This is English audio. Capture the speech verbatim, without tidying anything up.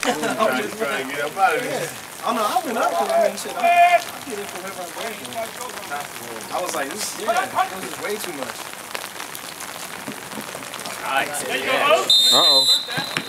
I'm just trying to get up out of this. Oh no, I went up because I mean, shit, I, I get it from wherever I'm going. I was like, this, yeah, this is way too much. Nice. Uh oh.